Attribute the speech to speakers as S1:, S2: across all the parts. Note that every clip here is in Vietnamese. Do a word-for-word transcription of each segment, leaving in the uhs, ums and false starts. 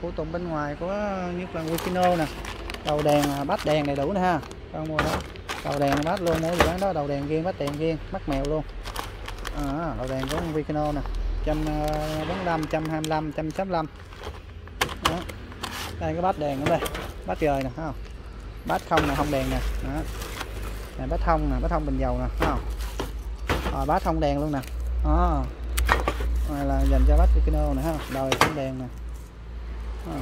S1: phụ tùng bên ngoài của nhất là Wikiно nè. Đầu đèn, bát đèn đầy đủ nè ha. Con mua đó. Đầu đèn bát luôn, mỗi dự án đó đầu đèn riêng, bát đèn riêng, mắt mèo luôn. À, đầu đèn của Wikino nè. một trăm bốn mươi lăm, một trăm hai mươi lăm, một trăm sáu mươi lăm. Đó. Đây cái bát đèn ở đây. Bát trời nè, thấy không? Bát không nè, không đèn nè. Đó. Này bát thông nè, bát thông bình dầu nè, thấy không? À, bát thông đèn luôn nè. Đó. Này là dành cho bát Wikino nè ha, đời không đèn nè. À.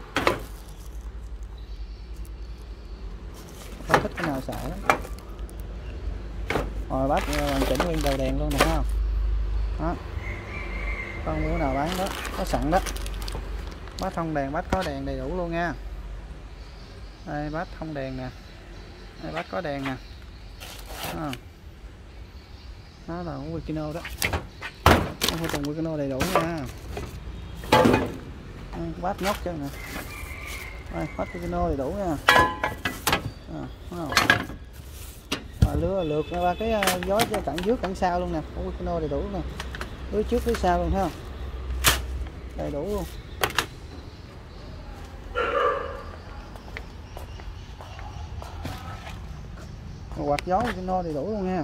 S1: Không thích cái nào xài lắm. Rồi bát hoàn chỉnh nguyên đầu đèn luôn nè ha. Đó. Con bữa nào bán đó, có sẵn đó. Bát thông đèn, bát có đèn đầy đủ luôn nha. Đây bát thông đèn nè. Đây bát có đèn nè. À. Đó là của Wikino đó. Phụ tùng Wikino đầy đủ nha. À, bát nhóc chứ nè. Đây, bát Wikino đầy đủ nha. À, à, lưa lượt qua cái gió cho cẳng trước cẳng sau luôn nè, của Wikino đầy đủ nè. Lưới trước lưới sau luôn thấy không? Đầy đủ luôn. Quạt gió Wikino đầy đủ luôn nha.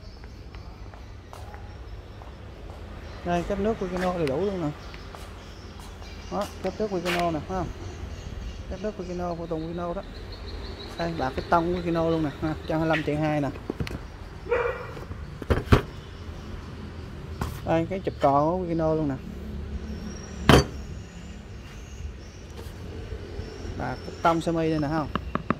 S1: Đây cấp nước Wikino đầy đủ luôn nè. Đó, cấp nước Wikino nè, thấy không? Cấp nước Wikino, phụ tùng Wikino đó. Đây bạc cái tông Wikino luôn nè, một trăm hai mươi lăm triệu hai nè. Đây cái chụp cò của Wikino luôn nè. Bạc cái tông sơ mi đây nè, không?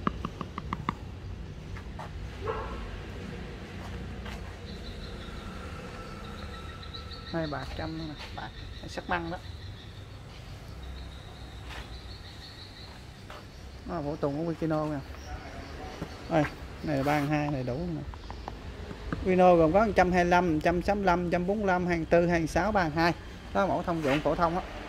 S1: Đây bạc trăm luôn nè, bạc sắc băng đó. Nó là phụ tùng của Wikino nè. Đây, này là ba hai này đủ nè. Wikino gồm có một trăm hai mươi lăm, một trăm sáu mươi lăm, một trăm bốn mươi lăm, hai mươi tư, hai mươi sáu, ba hai. Đó mẫu thông dụng phổ thông á.